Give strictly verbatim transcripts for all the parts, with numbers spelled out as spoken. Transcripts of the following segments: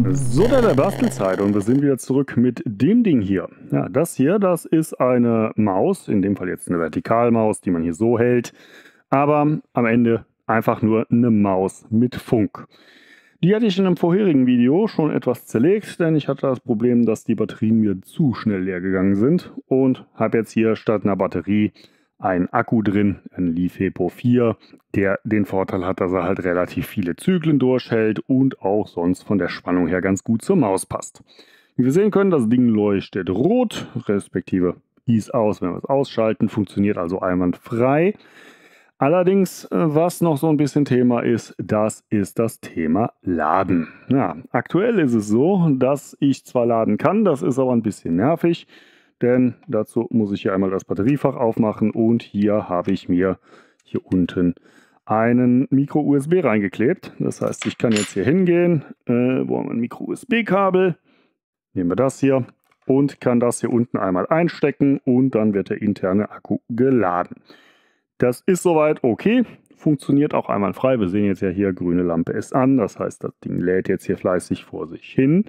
So, da der Bastelzeit und wir sind wieder zurück mit dem Ding hier. Ja, das hier, das ist eine Maus, in dem Fall jetzt eine Vertikalmaus, die man hier so hält, aber am Ende einfach nur eine Maus mit Funk. Die hatte ich in einem vorherigen Video schon etwas zerlegt, denn ich hatte das Problem, dass die Batterien mir zu schnell leer gegangen sind und habe jetzt hier statt einer Batterie einen Akku drin, ein LiFePO vier, der den Vorteil hat, dass er halt relativ viele Zyklen durchhält und auch sonst von der Spannung her ganz gut zur Maus passt. Wie wir sehen können, das Ding leuchtet rot, respektive ist aus, wenn wir es ausschalten, funktioniert also einwandfrei. Allerdings, was noch so ein bisschen Thema ist, das ist das Thema Laden. Ja, aktuell ist es so, dass ich zwar laden kann, das ist aber ein bisschen nervig, denn dazu muss ich hier einmal das Batteriefach aufmachen und hier habe ich mir hier unten einen Micro-U S B reingeklebt. Das heißt, ich kann jetzt hier hingehen, äh, wo haben wir ein Micro-U S B-Kabel, nehmen wir das hier und kann das hier unten einmal einstecken und dann wird der interne Akku geladen. Das ist soweit okay, funktioniert auch einwandfrei. Wir sehen jetzt ja hier, grüne Lampe ist an, das heißt, das Ding lädt jetzt hier fleißig vor sich hin.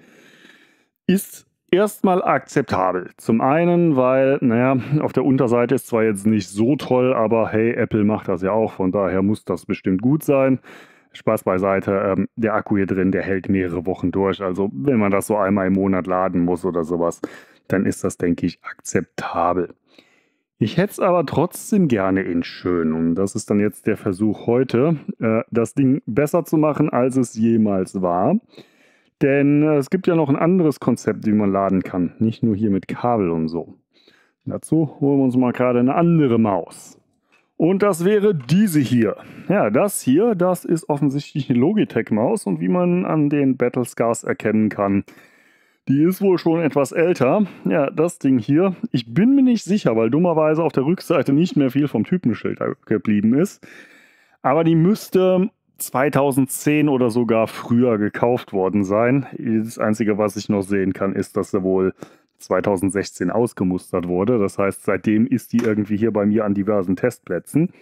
Ist erstmal akzeptabel. Zum einen, weil, naja, auf der Unterseite ist zwar jetzt nicht so toll, aber hey, Apple macht das ja auch, von daher muss das bestimmt gut sein. Spaß beiseite, ähm, der Akku hier drin, der hält mehrere Wochen durch. Also wenn man das so einmal im Monat laden muss oder sowas, dann ist das, denke ich, akzeptabel. Ich hätte es aber trotzdem gerne in schön und das ist dann jetzt der Versuch heute, äh, das Ding besser zu machen, als es jemals war. Denn äh, es gibt ja noch ein anderes Konzept, wie man laden kann, nicht nur hier mit Kabel und so. Dazu holen wir uns mal gerade eine andere Maus. Und das wäre diese hier. Ja, das hier, das ist offensichtlich eine Logitech-Maus und wie man an den Battlescars erkennen kann, die ist wohl schon etwas älter. Ja, das Ding hier, ich bin mir nicht sicher, weil dummerweise auf der Rückseite nicht mehr viel vom Typenschild geblieben ist. Aber die müsste zweitausendzehn oder sogar früher gekauft worden sein. Das Einzige, was ich noch sehen kann, ist, dass sie wohl zweitausendsechzehn ausgemustert wurde. Das heißt, seitdem ist die irgendwie hier bei mir an diversen Testplätzen.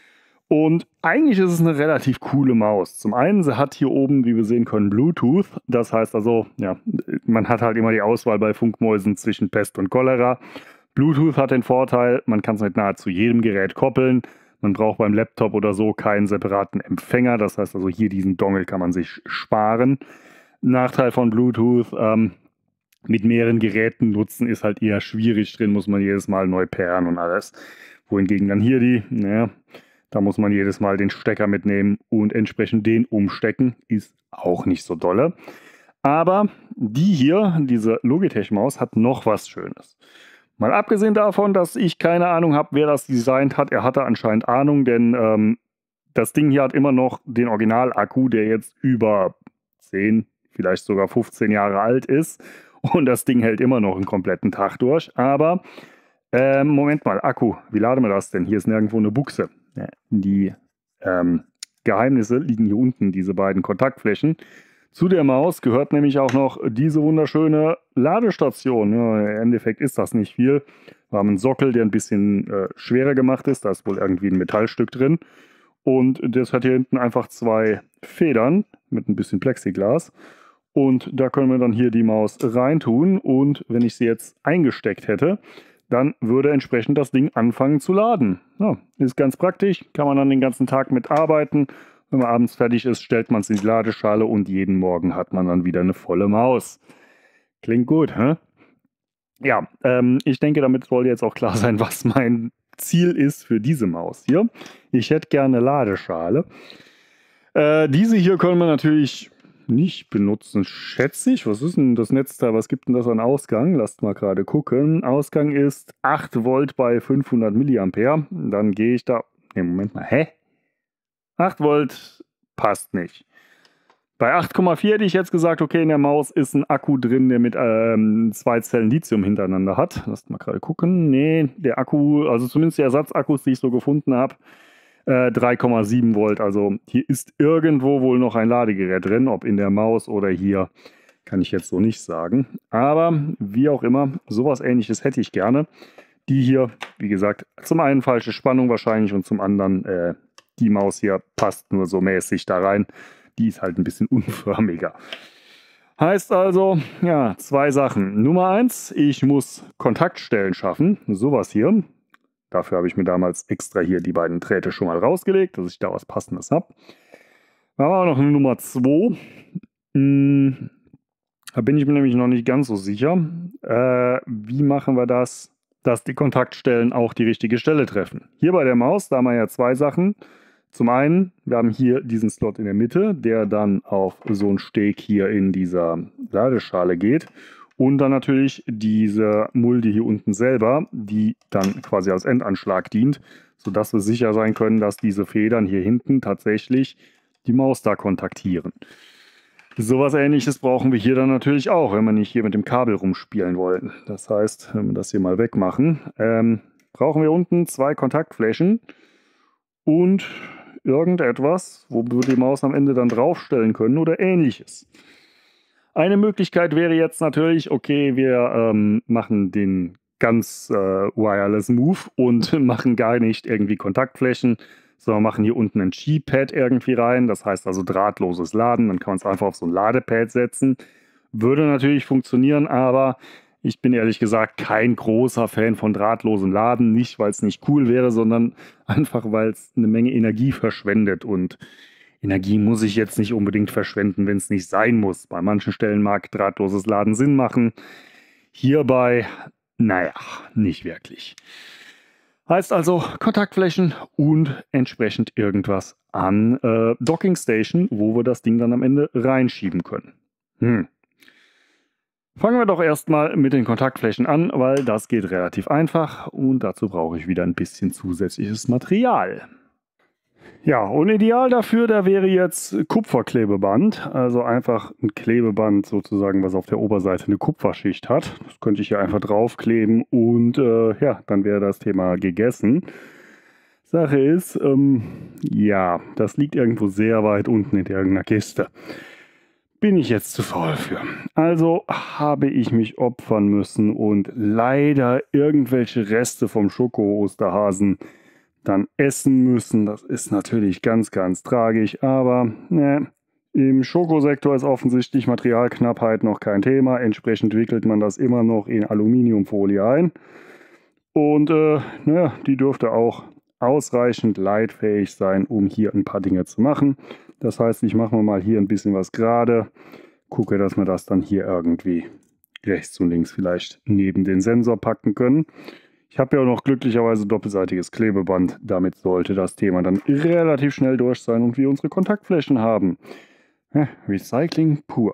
Und eigentlich ist es eine relativ coole Maus. Zum einen, sie hat hier oben, wie wir sehen können, Bluetooth. Das heißt also, ja, man hat halt immer die Auswahl bei Funkmäusen zwischen Pest und Cholera. Bluetooth hat den Vorteil, man kann es mit nahezu jedem Gerät koppeln. Man braucht beim Laptop oder so keinen separaten Empfänger. Das heißt also, hier diesen Dongle kann man sich sparen. Nachteil von Bluetooth, ähm, mit mehreren Geräten nutzen ist halt eher schwierig. Drin muss man jedes Mal neu pairen und alles. Wohingegen dann hier die, naja, da muss man jedes Mal den Stecker mitnehmen und entsprechend den umstecken. Ist auch nicht so dolle. Aber die hier, diese Logitech-Maus, hat noch was Schönes. Mal abgesehen davon, dass ich keine Ahnung habe, wer das designt hat. Er hatte anscheinend Ahnung, denn ähm, das Ding hier hat immer noch den Original-Akku, der jetzt über zehn, vielleicht sogar fünfzehn Jahre alt ist. Und das Ding hält immer noch einen kompletten Tag durch. Aber, ähm, Moment mal, Akku, wie laden wir das denn? Hier ist nirgendwo eine Buchse. Ja, die ähm, Geheimnisse liegen hier unten, diese beiden Kontaktflächen. Zu der Maus gehört nämlich auch noch diese wunderschöne Ladestation. Ja, im Endeffekt ist das nicht viel. Wir haben einen Sockel, der ein bisschen äh, schwerer gemacht ist. Da ist wohl irgendwie ein Metallstück drin. Und das hat hier hinten einfach zwei Federn mit ein bisschen Plexiglas. Und da können wir dann hier die Maus reintun. Und wenn ich sie jetzt eingesteckt hätte, dann würde entsprechend das Ding anfangen zu laden. Ja, ist ganz praktisch, kann man dann den ganzen Tag mit arbeiten. Wenn man abends fertig ist, stellt man es in die Ladeschale und jeden Morgen hat man dann wieder eine volle Maus. Klingt gut, hä? Ja, ähm, ich denke, damit soll jetzt auch klar sein, was mein Ziel ist für diese Maus hier. Ich hätte gerne eine Ladeschale. Äh, diese hier können wir natürlich nicht benutzen, schätze ich. Was ist denn das Netzteil? Was gibt denn das an Ausgang? Lasst mal gerade gucken. Ausgang ist acht Volt bei fünfhundert Milliampere. Dann gehe ich da... Ne, Moment mal. Hä? acht Volt passt nicht. Bei acht Komma vier hätte ich jetzt gesagt, okay, in der Maus ist ein Akku drin, der mit ähm, zwei Zellen Lithium hintereinander hat. Lasst mal gerade gucken. Nee, der Akku, also zumindest die Ersatzakkus, die ich so gefunden habe, äh, drei Komma sieben Volt. Also hier ist irgendwo wohl noch ein Ladegerät drin, ob in der Maus oder hier, kann ich jetzt so nicht sagen. Aber wie auch immer, sowas Ähnliches hätte ich gerne. Die hier, wie gesagt, zum einen falsche Spannung wahrscheinlich und zum anderen äh, die Maus hier passt nur so mäßig da rein. Die ist halt ein bisschen unförmiger. Heißt also, ja, zwei Sachen. Nummer eins, ich muss Kontaktstellen schaffen. Sowas hier. Dafür habe ich mir damals extra hier die beiden Drähte schon mal rausgelegt, dass ich da was Passendes habe. Dann haben wir noch eine Nummer zwei. Hm, da bin ich mir nämlich noch nicht ganz so sicher. Äh, wie machen wir das, dass die Kontaktstellen auch die richtige Stelle treffen? Hier bei der Maus, da haben wir ja zwei Sachen. Zum einen, wir haben hier diesen Slot in der Mitte, der dann auf so einen Steg hier in dieser Ladeschale geht. Und dann natürlich diese Mulde hier unten selber, die dann quasi als Endanschlag dient, sodass wir sicher sein können, dass diese Federn hier hinten tatsächlich die Maus da kontaktieren. Sowas Ähnliches brauchen wir hier dann natürlich auch, wenn wir nicht hier mit dem Kabel rumspielen wollen. Das heißt, wenn wir das hier mal wegmachen, ähm, brauchen wir unten zwei Kontaktflächen und irgendetwas, wo wir die Maus am Ende dann draufstellen können oder Ähnliches. Eine Möglichkeit wäre jetzt natürlich, okay, wir ähm, machen den ganz äh, wireless Move und machen gar nicht irgendwie Kontaktflächen, sondern machen hier unten ein Qi-Pad irgendwie rein. Das heißt also drahtloses Laden. Dann kann man es einfach auf so ein Ladepad setzen. Würde natürlich funktionieren, aber ich bin ehrlich gesagt kein großer Fan von drahtlosem Laden. Nicht, weil es nicht cool wäre, sondern einfach, weil es eine Menge Energie verschwendet. Und Energie muss ich jetzt nicht unbedingt verschwenden, wenn es nicht sein muss. Bei manchen Stellen mag drahtloses Laden Sinn machen. Hierbei, naja, nicht wirklich. Heißt also Kontaktflächen und entsprechend irgendwas an äh, Docking Station, wo wir das Ding dann am Ende reinschieben können. Hm. Fangen wir doch erstmal mit den Kontaktflächen an, weil das geht relativ einfach und dazu brauche ich wieder ein bisschen zusätzliches Material. Ja, und ideal dafür, da wäre jetzt Kupferklebeband, also einfach ein Klebeband sozusagen, was auf der Oberseite eine Kupferschicht hat. Das könnte ich hier einfach draufkleben und äh, ja, dann wäre das Thema gegessen. Sache ist, ähm, ja, das liegt irgendwo sehr weit unten in irgendeiner Kiste. Bin ich jetzt zu faul für. Also habe ich mich opfern müssen und leider irgendwelche Reste vom Schoko-Osterhasen dann essen müssen. Das ist natürlich ganz, ganz tragisch, aber ne, im Schokosektor ist offensichtlich Materialknappheit noch kein Thema. Entsprechend wickelt man das immer noch in Aluminiumfolie ein. Und äh, ne, die dürfte auch ausreichend leitfähig sein, um hier ein paar Dinge zu machen. Das heißt, ich mache mal hier ein bisschen was gerade, gucke, dass wir das dann hier irgendwie rechts und links vielleicht neben den Sensor packen können. Ich habe ja auch noch glücklicherweise doppelseitiges Klebeband. Damit sollte das Thema dann relativ schnell durch sein und wir unsere Kontaktflächen haben. Recycling pur.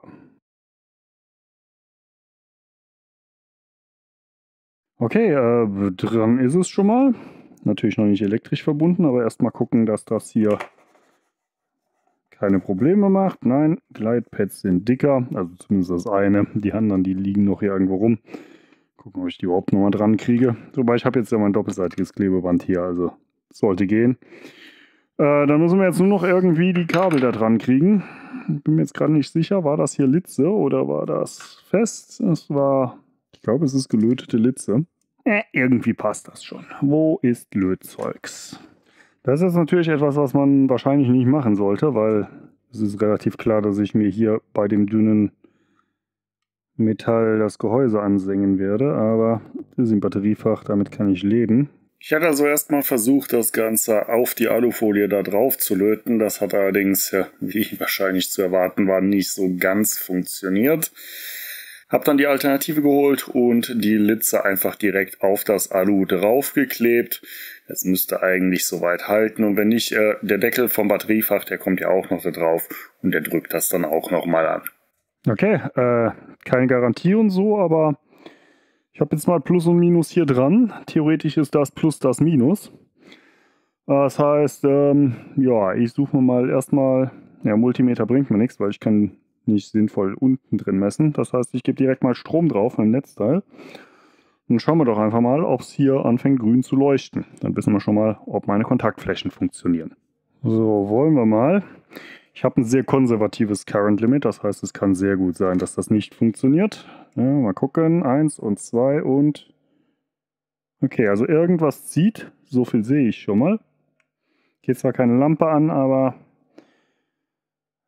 Okay, äh, dran ist es schon mal. Natürlich noch nicht elektrisch verbunden, aber erstmal gucken, dass das hier keine Probleme macht. Nein, Gleitpads sind dicker, also zumindest das eine. Die anderen, die liegen noch hier irgendwo rum. Gucken, ob ich die überhaupt nochmal dran kriege. Wobei ich habe jetzt ja mein doppelseitiges Klebeband hier, also sollte gehen. Äh, dann müssen wir jetzt nur noch irgendwie die Kabel da dran kriegen. Bin mir jetzt gerade nicht sicher, war das hier Litze oder war das fest? Es war, ich glaube, es ist gelötete Litze. Äh, irgendwie passt das schon. Wo ist Lötzeugs? Das ist natürlich etwas, was man wahrscheinlich nicht machen sollte, weil es ist relativ klar, dass ich mir hier bei dem dünnen Metall das Gehäuse ansengen werde, aber das ist ein Batteriefach, damit kann ich leben. Ich hatte also erstmal versucht, das Ganze auf die Alufolie da drauf zu löten. Das hat allerdings, ja, wie wahrscheinlich zu erwarten war, nicht so ganz funktioniert. Hab dann die Alternative geholt und die Litze einfach direkt auf das Alu draufgeklebt. Das müsste eigentlich soweit halten. Und wenn nicht, äh, der Deckel vom Batteriefach, der kommt ja auch noch da drauf und der drückt das dann auch nochmal an. Okay, äh, keine Garantie und so, aber ich habe jetzt mal Plus und Minus hier dran. Theoretisch ist das Plus das Minus. Das heißt, ähm, ja, ich suche mir mal erstmal, ja, Multimeter bringt mir nichts, weil ich kann nicht sinnvoll unten drin messen. Das heißt, ich gebe direkt mal Strom drauf im Netzteil. Dann schauen wir doch einfach mal, ob es hier anfängt grün zu leuchten. Dann wissen wir schon mal, ob meine Kontaktflächen funktionieren. So, wollen wir mal. Ich habe ein sehr konservatives Current Limit, das heißt, es kann sehr gut sein, dass das nicht funktioniert. Ja, mal gucken, eins und zwei und... Okay, also irgendwas zieht, so viel sehe ich schon mal. Geht zwar keine Lampe an, aber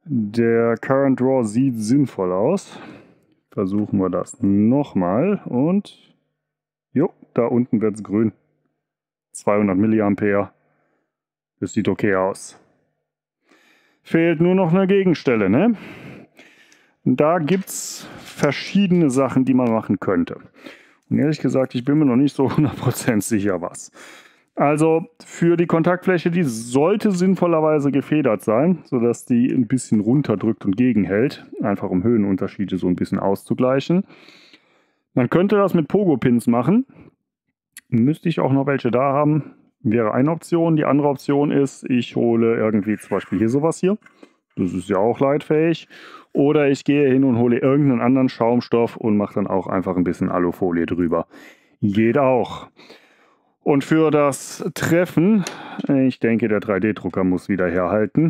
Der Current Draw sieht sinnvoll aus. Versuchen wir das nochmal und jo, da unten wird es grün. zweihundert Milliampere. Das sieht okay aus. Fehlt nur noch eine Gegenstelle, ne? Da gibt es verschiedene Sachen, die man machen könnte. Und ehrlich gesagt, ich bin mir noch nicht so hundert Prozent sicher, was. Also für die Kontaktfläche, die sollte sinnvollerweise gefedert sein, sodass die ein bisschen runterdrückt und gegenhält, einfach um Höhenunterschiede so ein bisschen auszugleichen. Man könnte das mit Pogo-Pins machen. Müsste ich auch noch welche da haben, wäre eine Option. Die andere Option ist, ich hole irgendwie zum Beispiel hier sowas hier. Das ist ja auch leitfähig. Oder ich gehe hin und hole irgendeinen anderen Schaumstoff und mache dann auch einfach ein bisschen Alufolie drüber. Geht auch. Und für das Treffen, ich denke, der drei D Drucker muss wieder herhalten.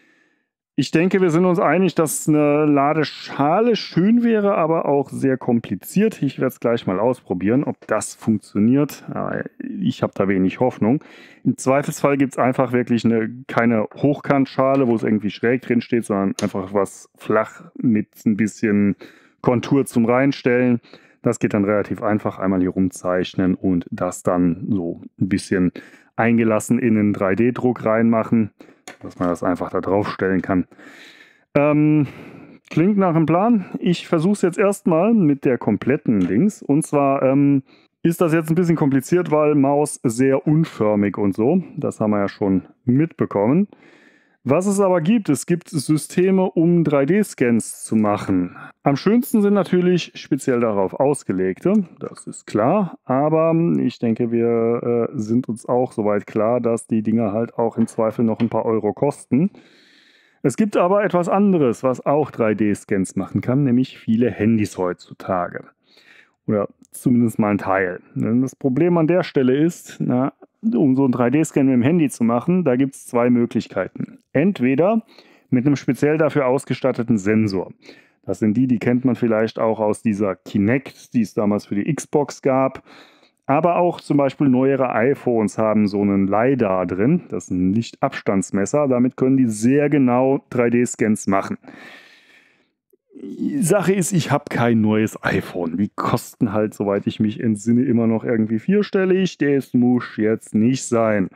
Ich denke, wir sind uns einig, dass eine Ladeschale schön wäre, aber auch sehr kompliziert. Ich werde es gleich mal ausprobieren, ob das funktioniert. Ich habe da wenig Hoffnung. Im Zweifelsfall gibt es einfach wirklich eine, keine Hochkantschale, wo es irgendwie schräg drin steht, sondern einfach was flach mit ein bisschen Kontur zum Reinstellen. Das geht dann relativ einfach, einmal hier rumzeichnen und das dann so ein bisschen eingelassen in den drei D Druck reinmachen, dass man das einfach da drauf stellen kann. Ähm, klingt nach einem Plan. Ich versuche es jetzt erstmal mit der kompletten Dings. Und zwar ähm, ist das jetzt ein bisschen kompliziert, weil Maus sehr unförmig und so. Das haben wir ja schon mitbekommen. Was es aber gibt, es gibt Systeme, um drei D Scans zu machen. Am schönsten sind natürlich speziell darauf ausgelegte, das ist klar, aber ich denke, wir äh, sind uns auch soweit klar, dass die Dinger halt auch im Zweifel noch ein paar Euro kosten. Es gibt aber etwas anderes, was auch drei D Scans machen kann, nämlich viele Handys heutzutage. Oder zumindest mal ein Teil. Das Problem an der Stelle ist, na, um so einen drei D Scan mit dem Handy zu machen, da gibt es zwei Möglichkeiten. Entweder mit einem speziell dafür ausgestatteten Sensor. Das sind die, die kennt man vielleicht auch aus dieser Kinect, die es damals für die Xbox gab. Aber auch zum Beispiel neuere iPhones haben so einen LiDAR drin. Das ist ein Lichtabstandsmesser. Damit können die sehr genau drei D Scans machen. Die Sache ist, ich habe kein neues iPhone. Die kosten halt, soweit ich mich entsinne, immer noch irgendwie vierstellig. Das muss jetzt nicht sein.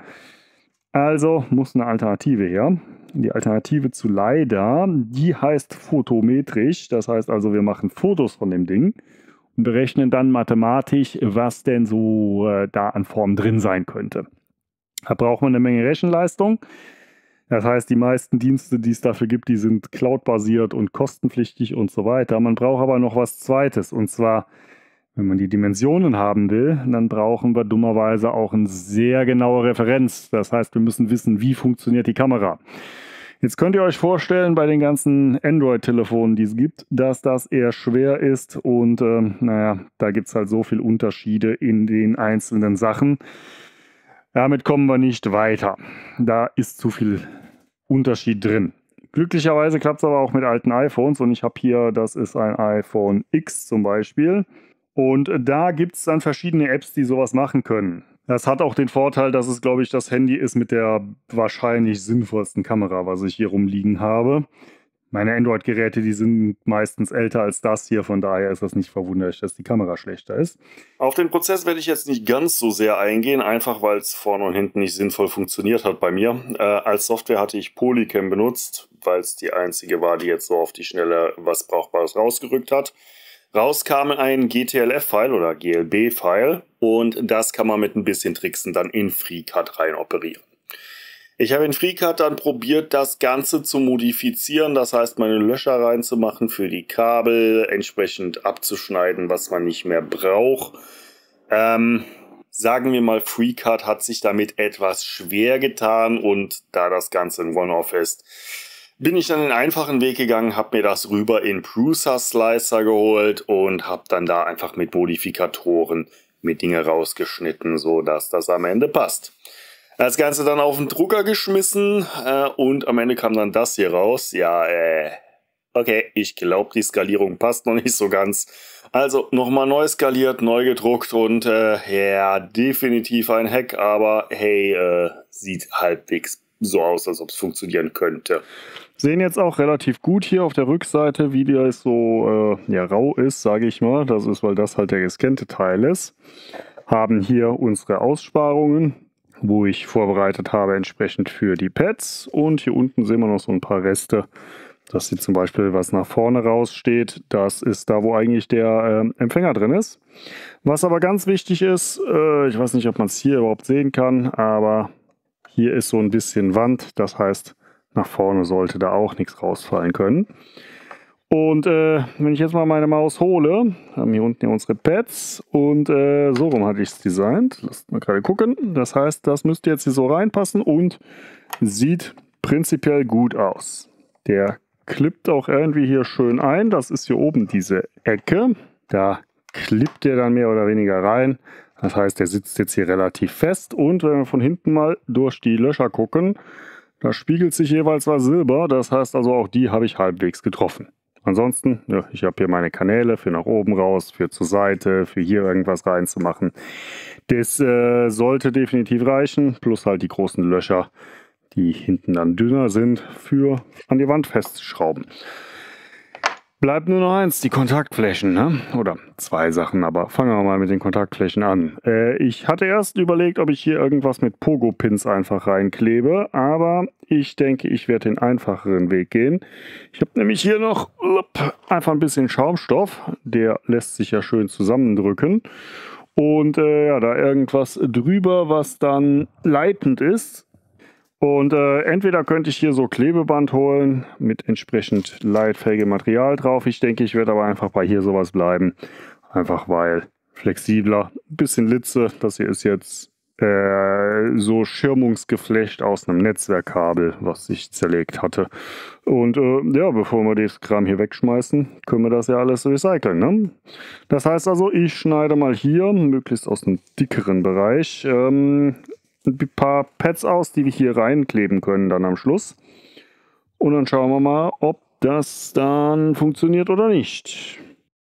Also muss eine Alternative her. Die Alternative zu LiDAR, die heißt photometrisch. Das heißt also, wir machen Fotos von dem Ding und berechnen dann mathematisch, was denn so äh, da an Form drin sein könnte. Da braucht man eine Menge Rechenleistung. Das heißt, die meisten Dienste, die es dafür gibt, die sind cloud-basiert und kostenpflichtig und so weiter. Man braucht aber noch was Zweites. Und zwar, wenn man die Dimensionen haben will, dann brauchen wir dummerweise auch eine sehr genaue Referenz. Das heißt, wir müssen wissen, wie funktioniert die Kamera. Jetzt könnt ihr euch vorstellen, bei den ganzen Android-Telefonen, die es gibt, dass das eher schwer ist. Und äh, naja, da gibt es halt so viele Unterschiede in den einzelnen Sachen. Damit kommen wir nicht weiter. Da ist zu viel Unterschied drin. Glücklicherweise klappt es aber auch mit alten iPhones und ich habe hier, das ist ein iPhone X zum Beispiel. Und da gibt es dann verschiedene Apps, die sowas machen können. Das hat auch den Vorteil, dass es, glaube ich, das Handy ist mit der wahrscheinlich sinnvollsten Kamera, was ich hier rumliegen habe. Meine Android-Geräte, die sind meistens älter als das hier, von daher ist das nicht verwunderlich, dass die Kamera schlechter ist. Auf den Prozess werde ich jetzt nicht ganz so sehr eingehen, einfach weil es vorne und hinten nicht sinnvoll funktioniert hat bei mir. Äh, als Software hatte ich Polycam benutzt, weil es die einzige war, die jetzt so auf die Schnelle was Brauchbares rausgerückt hat. Raus kam ein G T L F-File oder G L B-File und das kann man mit ein bisschen Tricksen dann in FreeCAD rein operieren. Ich habe in FreeCAD dann probiert, das Ganze zu modifizieren, das heißt meine Löcher reinzumachen für die Kabel, entsprechend abzuschneiden, was man nicht mehr braucht. Ähm, sagen wir mal, FreeCAD hat sich damit etwas schwer getan und da das Ganze ein One-Off ist, bin ich dann den einfachen Weg gegangen, habe mir das rüber in Prusa Slicer geholt und habe dann da einfach mit Modifikatoren mit Dinge rausgeschnitten, so dass das am Ende passt. Das Ganze dann auf den Drucker geschmissen äh, und am Ende kam dann das hier raus. Ja, äh, okay, ich glaube, die Skalierung passt noch nicht so ganz. Also nochmal neu skaliert, neu gedruckt und äh, ja, definitiv ein Hack, aber hey, äh, sieht halbwegs so aus, als ob es funktionieren könnte. Sehen jetzt auch relativ gut hier auf der Rückseite, wie der so äh, ja, rau ist, sage ich mal. Das ist, weil das halt der gescannte Teil ist. Haben hier unsere Aussparungen, wo ich vorbereitet habe entsprechend für die Pads. Und hier unten sehen wir noch so ein paar Reste. Das sieht zum Beispiel, was nach vorne raussteht. Das ist da, wo eigentlich der äh, Empfänger drin ist. Was aber ganz wichtig ist, äh, ich weiß nicht, ob man es hier überhaupt sehen kann, aber hier ist so ein bisschen Wand. Das heißt, nach vorne sollte da auch nichts rausfallen können. Und äh, wenn ich jetzt mal meine Maus hole, haben hier unten ja unsere Pads und äh, so rum hatte ich es designt. Lasst mal gerade gucken. Das heißt, das müsste jetzt hier so reinpassen und sieht prinzipiell gut aus. Der klippt auch irgendwie hier schön ein. Das ist hier oben diese Ecke. Da klippt der dann mehr oder weniger rein. Das heißt, der sitzt jetzt hier relativ fest. Und wenn wir von hinten mal durch die Löcher gucken, da spiegelt sich jeweils was Silber. Das heißt also, auch die habe ich halbwegs getroffen. Ansonsten, ja, ich habe hier meine Kanäle für nach oben raus, für zur Seite, für hier irgendwas reinzumachen. Das äh, sollte definitiv reichen. Plus halt die großen Löcher, die hinten dann dünner sind, für an die Wand festzuschrauben. Bleibt nur noch eins, die Kontaktflächen, ne? Oder zwei Sachen, aber fangen wir mal mit den Kontaktflächen an. Äh, ich hatte erst überlegt, ob ich hier irgendwas mit Pogo-Pins einfach reinklebe, aber ich denke, ich werde den einfacheren Weg gehen. Ich habe nämlich hier noch upp, einfach ein bisschen Schaumstoff, der lässt sich ja schön zusammendrücken. Und äh, ja, da irgendwas drüber, was dann leitend ist. Und äh, entweder könnte ich hier so Klebeband holen mit entsprechend leitfähigem Material drauf. Ich denke, ich werde aber einfach bei hier sowas bleiben. Einfach weil flexibler, ein bisschen Litze. Das hier ist jetzt äh, so Schirmungsgeflecht aus einem Netzwerkkabel, was ich zerlegt hatte. Und äh, ja, bevor wir das Kram hier wegschmeißen, können wir das ja alles recyceln, ne? Das heißt also, ich schneide mal hier, möglichst aus einem dickeren Bereich, ähm, ein paar Pads aus, die wir hier reinkleben können dann am Schluss. Und dann schauen wir mal, ob das dann funktioniert oder nicht.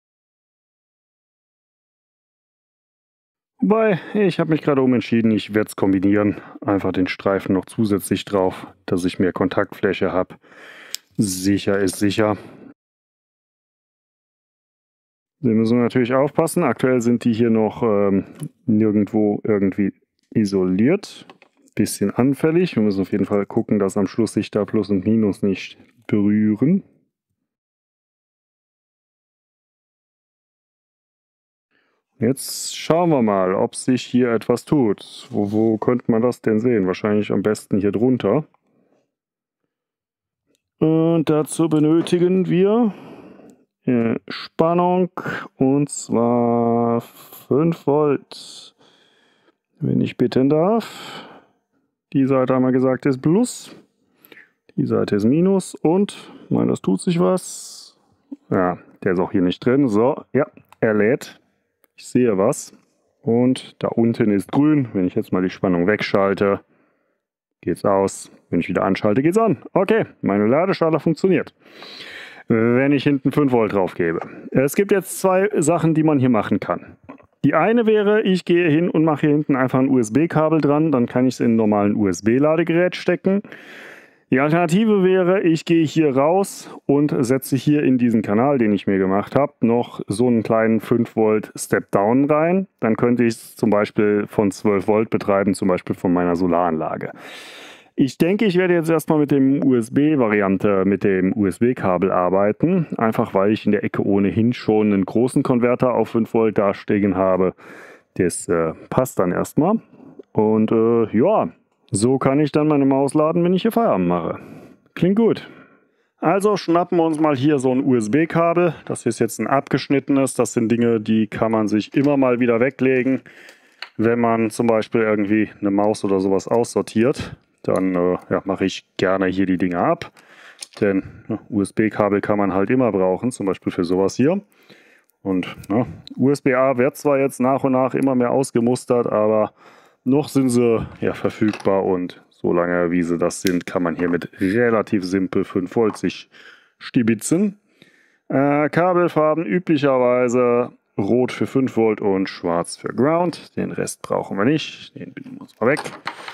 Wobei, ich habe mich gerade umentschieden, ich werde es kombinieren. Einfach den Streifen noch zusätzlich drauf, dass ich mehr Kontaktfläche habe. Sicher ist sicher. Wir müssen natürlich aufpassen. Aktuell sind die hier noch ähm, nirgendwo irgendwie isoliert. Bisschen anfällig. Wir müssen auf jeden Fall gucken, dass am Schluss sich da Plus und Minus nicht berühren. Jetzt schauen wir mal, ob sich hier etwas tut. Wo, wo könnte man das denn sehen? Wahrscheinlich am besten hier drunter. Und dazu benötigen wir äh, Spannung, und zwar fünf Volt. Wenn ich bitten darf. Die Seite haben wir gesagt ist Plus. Die Seite ist Minus. Und, mein, das tut sich was. Ja, der ist auch hier nicht drin. So, ja, er lädt. Ich sehe was. Und da unten ist grün. Wenn ich jetzt mal die Spannung wegschalte, geht's aus. Wenn ich wieder anschalte, geht's an. Okay, meine Ladeschale funktioniert. Wenn ich hinten fünf Volt drauf gebe. Es gibt jetzt zwei Sachen, die man hier machen kann. Die eine wäre, ich gehe hin und mache hier hinten einfach ein U S B-Kabel dran, dann kann ich es in ein normalen U S B-Ladegerät stecken. Die Alternative wäre, ich gehe hier raus und setze hier in diesen Kanal, den ich mir gemacht habe, noch so einen kleinen fünf Volt Step-Down rein. Dann könnte ich es zum Beispiel von zwölf Volt betreiben, zum Beispiel von meiner Solaranlage. Ich denke, ich werde jetzt erstmal mit dem U S B-Variante, mit dem U S B-Kabel arbeiten. Einfach weil ich in der Ecke ohnehin schon einen großen Konverter auf fünf Volt dastehen habe. Das äh, passt dann erstmal. Und äh, ja, so kann ich dann meine Maus laden, wenn ich hier Feierabend mache. Klingt gut. Also schnappen wir uns mal hier so ein U S B-Kabel. Das ist jetzt ein abgeschnittenes. Das sind Dinge, die kann man sich immer mal wieder weglegen, wenn man zum Beispiel irgendwie eine Maus oder sowas aussortiert. Dann äh, ja, mache ich gerne hier die Dinger ab, denn ja, U S B-Kabel kann man halt immer brauchen, zum Beispiel für sowas hier. Und ja, U S B A wird zwar jetzt nach und nach immer mehr ausgemustert, aber noch sind sie ja verfügbar, und so lange wie sie das sind, kann man hier mit relativ simpel fünf Volt sich stibitzen. Äh, Kabelfarben üblicherweise rot für fünf Volt und schwarz für Ground. Den Rest brauchen wir nicht, den binden wir uns mal weg.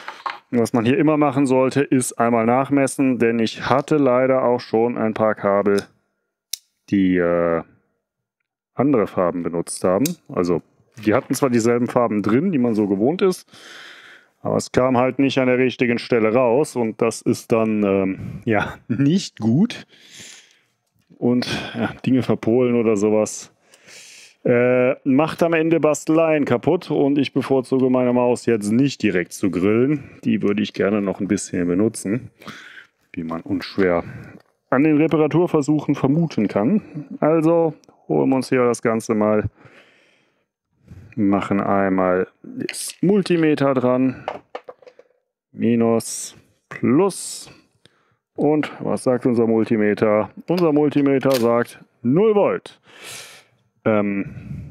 Was man hier immer machen sollte, ist einmal nachmessen, denn ich hatte leider auch schon ein paar Kabel, die äh, andere Farben benutzt haben. Also die hatten zwar dieselben Farben drin, die man so gewohnt ist, aber es kam halt nicht an der richtigen Stelle raus und das ist dann ähm, ja nicht gut. Und ja, Dinge verpolen oder sowas äh, macht am Ende Basteleien kaputt und ich bevorzuge meine Maus jetzt nicht direkt zu grillen. Die würde ich gerne noch ein bisschen benutzen, wie man unschwer an den Reparaturversuchen vermuten kann. Also holen wir uns hier das Ganze mal, machen einmal das Multimeter dran, Minus, Plus. Und was sagt unser Multimeter? Unser Multimeter sagt null Volt. Ähm,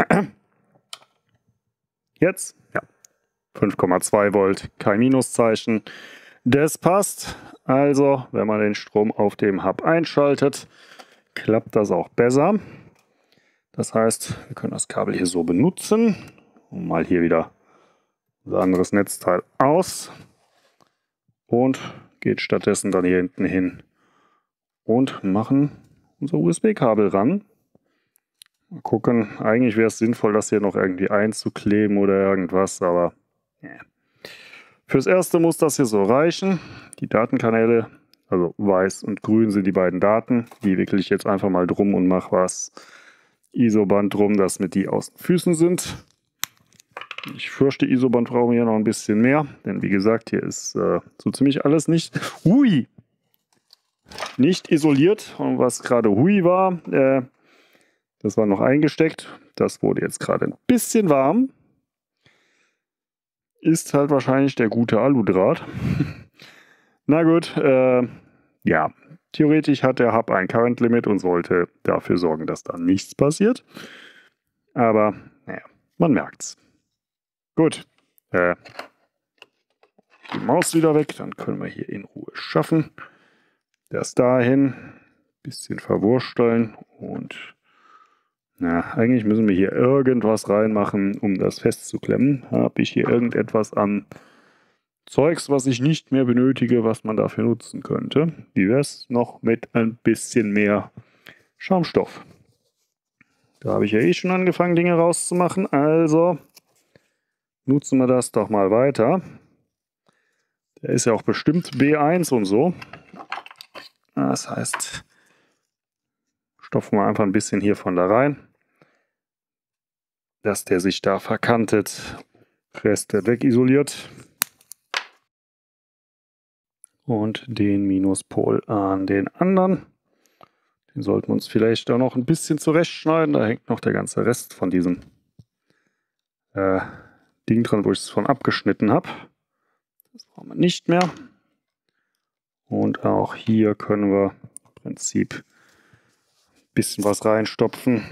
jetzt, ja, fünf Komma zwei Volt, kein Minuszeichen. Das passt. Also, wenn man den Strom auf dem Hub einschaltet, klappt das auch besser. Das heißt, wir können das Kabel hier so benutzen. Und mal hier wieder unser anderes Netzteil aus. Und geht stattdessen dann hier hinten hin und machen unser U S B-Kabel ran. Mal gucken, eigentlich wäre es sinnvoll, das hier noch irgendwie einzukleben oder irgendwas, aber yeah. Fürs Erste muss das hier so reichen. Die Datenkanäle, also weiß und grün sind die beiden Daten, die wickele ich jetzt einfach mal drum und mache was Isoband drum, dass mit die Außenfüßen sind. Ich fürchte, Isoband brauchen wir hier noch ein bisschen mehr, denn wie gesagt, hier ist äh, so ziemlich alles nicht, hui, nicht isoliert. Und was gerade hui war, äh, das war noch eingesteckt. Das wurde jetzt gerade ein bisschen warm. Ist halt wahrscheinlich der gute Aludraht. Na gut, äh, ja, theoretisch hat der Hub ein Current Limit und sollte dafür sorgen, dass da nichts passiert. Aber, naja, man merkt's. Gut, äh, die Maus wieder weg, dann können wir hier in Ruhe schaffen. Das dahin, bisschen verwursteln und na, eigentlich müssen wir hier irgendwas reinmachen, um das festzuklemmen. Habe ich hier irgendetwas an Zeugs, was ich nicht mehr benötige, was man dafür nutzen könnte? Wie wäre es noch mit ein bisschen mehr Schaumstoff? Da habe ich ja eh schon angefangen, Dinge rauszumachen, also nutzen wir das doch mal weiter. Der ist ja auch bestimmt B eins und so. Das heißt, stopfen wir einfach ein bisschen hier von da rein, dass der sich da verkantet. Rest wird wegisoliert. Und den Minuspol an den anderen. Den sollten wir uns vielleicht auch noch ein bisschen zurechtschneiden. Da hängt noch der ganze Rest von diesem äh, Ding dran, wo ich es von abgeschnitten habe. Das brauchen wir nicht mehr. Und auch hier können wir im Prinzip ein bisschen was reinstopfen.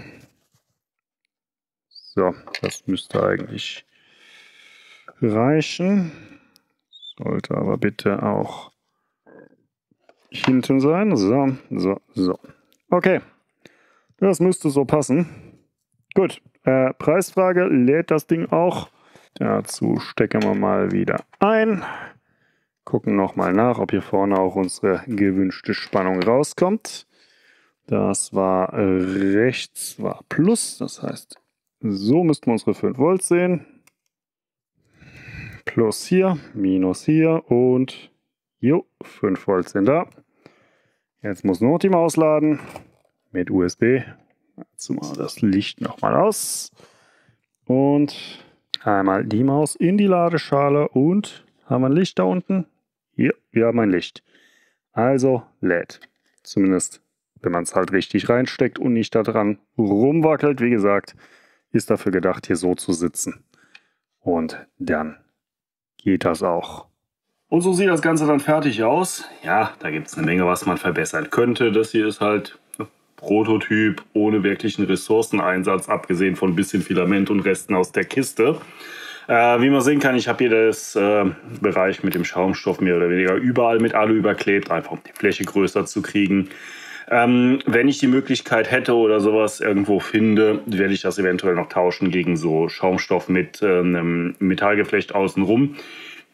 So, das müsste eigentlich reichen. Sollte aber bitte auch hinten sein. So, so, so. Okay, das müsste so passen. Gut, äh, Preisfrage, lädt das Ding auch? Dazu stecken wir mal wieder ein. Gucken nochmal nach, ob hier vorne auch unsere gewünschte Spannung rauskommt. Das war rechts, war Plus, das heißt, so müssten wir unsere fünf Volt sehen. Plus hier, Minus hier und jo, fünf Volt sind da. Jetzt muss nur noch die Maus laden mit U S B. Dazu mal das Licht nochmal aus. Und einmal die Maus in die Ladeschale und haben wir ein Licht da unten? Hier, wir haben ein Licht. Also lädt. Zumindest, wenn man es halt richtig reinsteckt und nicht da dran rumwackelt. Wie gesagt, ist dafür gedacht, hier so zu sitzen. Und dann geht das auch. Und so sieht das Ganze dann fertig aus. Ja, da gibt es eine Menge, was man verbessern könnte. Das hier ist halt Prototyp ohne wirklichen Ressourceneinsatz, abgesehen von ein bisschen Filament und Resten aus der Kiste. Äh, wie man sehen kann, ich habe hier das äh, Bereich mit dem Schaumstoff mehr oder weniger überall mit Alu überklebt, einfach um die Fläche größer zu kriegen. Ähm, wenn ich die Möglichkeit hätte oder sowas irgendwo finde, werde ich das eventuell noch tauschen gegen so Schaumstoff mit äh, einem Metallgeflecht außenrum.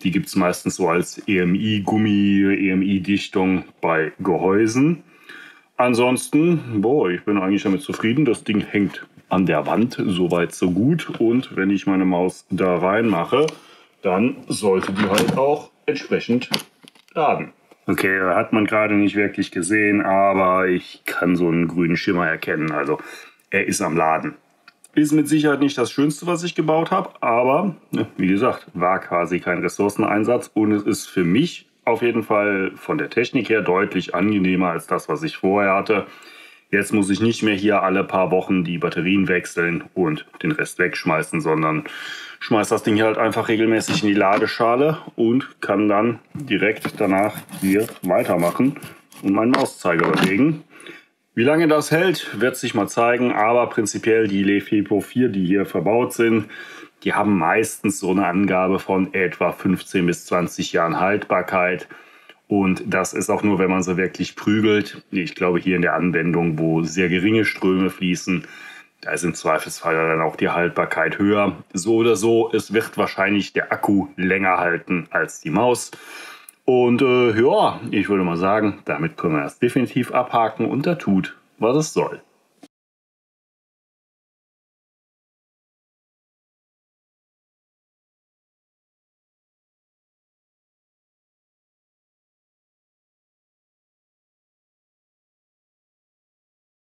Die gibt es meistens so als E M I-Gummi, E M I-Dichtung bei Gehäusen. Ansonsten, boah, ich bin eigentlich damit zufrieden. Das Ding hängt an der Wand, soweit so gut. Und wenn ich meine Maus da reinmache, dann sollte die halt auch entsprechend laden. Okay, hat man gerade nicht wirklich gesehen, aber ich kann so einen grünen Schimmer erkennen. Also er ist am Laden. Ist mit Sicherheit nicht das Schönste, was ich gebaut habe, aber wie gesagt, war quasi kein Ressourceneinsatz und es ist für mich auf jeden Fall von der Technik her deutlich angenehmer als das, was ich vorher hatte. Jetzt muss ich nicht mehr hier alle paar Wochen die Batterien wechseln und den Rest wegschmeißen, sondern schmeiß das Ding hier halt einfach regelmäßig in die Ladeschale und kann dann direkt danach hier weitermachen und meinen Mauszeiger bewegen. Wie lange das hält, wird sich mal zeigen, aber prinzipiell die LeFePO vier, die hier verbaut sind, die haben meistens so eine Angabe von etwa fünfzehn bis zwanzig Jahren Haltbarkeit. Und das ist auch nur, wenn man sie wirklich prügelt. Ich glaube, hier in der Anwendung, wo sehr geringe Ströme fließen, da ist im Zweifelsfall dann auch die Haltbarkeit höher. So oder so, es wird wahrscheinlich der Akku länger halten als die Maus. Und äh, ja, ich würde mal sagen, damit können wir das definitiv abhaken und da tut, was es soll.